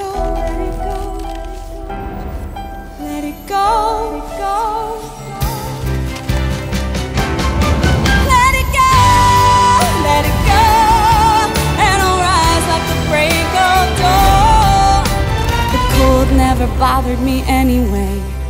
let it go, let it go, let it go, and I'll rise like the break of dawn. The cold never bothered me anyway.